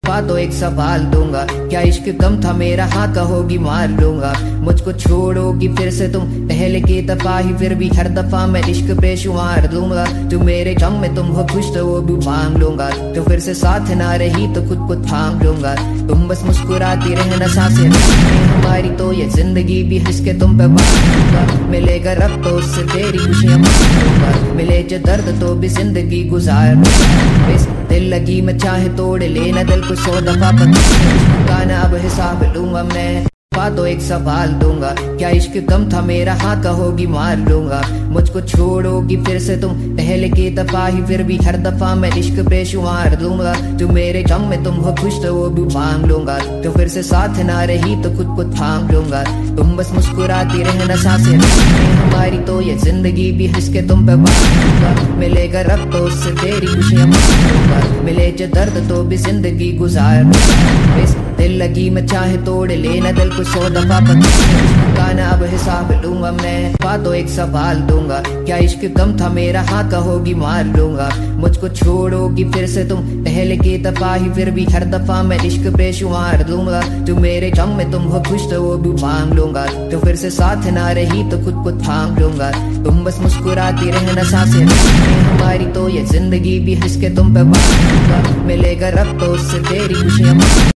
तो एक सवाल दूंगा, क्या इश्क कम था मेरा? हाँ कहोगी मार लूंगा। मुझको छोड़ोगी फिर से तुम पहले की दफा ही, फिर भी हर दफा मैं इश्क बेशुमार दूंगा। जो मेरे गम में तुम हो खुश तो वो भी मांग लूंगा। तो फिर से साथ ना रही तो खुद को थाम लूंगा। तुम बस मुस्कुराती रहना, सांसें हमारी तो ये जिंदगी भी इसके तुम पे बांधूंगा। मिलेगा रब तो उससे तेरी खुशियां मांगूंगा, मिले जो दर्द तो भी जिंदगी गुजार दूंगा। दिल लगी मैं चाहे तोड़ लेना दिल को 100 दफा, गाना अब हिसाब लूंगा मैं। तो एक सवाल दूंगा, क्या इश्क कम था मेरा? हाँ कहोगी मार लूंगा। मुझको छोड़ोगी फिर से तुम पहले की दफा ही, फिर भी हर दफा मैं इश्क बेशुमार दूंगा। जो मेरे गम में तुम हो खुश तो वो भी मांग लूंगा। तो फिर से साथ ना रही तो खुद को थाम लूंगा। तुम बस मुस्कुराती रहना, सांसें हमारी तो ये जिंदगी भी इसके तुम पे बांधूंगा। मिलेगा रब तो उससे तेरी खुशियां मांगूंगा, मिले जो दर्द तो भी जिंदगी गुजार दूंगा। दिल लगी मैं चाहे तोड़ लेना दिल को 100 दफा, गाना अब हिसाब लूंगा मैं। तो एक सवाल दूंगा, क्या इश्क कम था मेरा? हाँ कहोगी मार लूंगा। मुझको छोड़ोगी फिर से तुम पहले की दफा ही, फिर भी हर दफा मैं इश्क बेशुमार दूंगा। जो मेरे गम में तुम हो खुश तो वो भी मांग लूंगा। तो फिर से साथ ना रही तो खुद को थाम लूंगा। तुम बस मुस्कुराती रहना, सांसें हमारी तो ये जिंदगी भी इसके तुम पे बांधूंगा। मिलेगा रब तो उससे तेरी खुशियां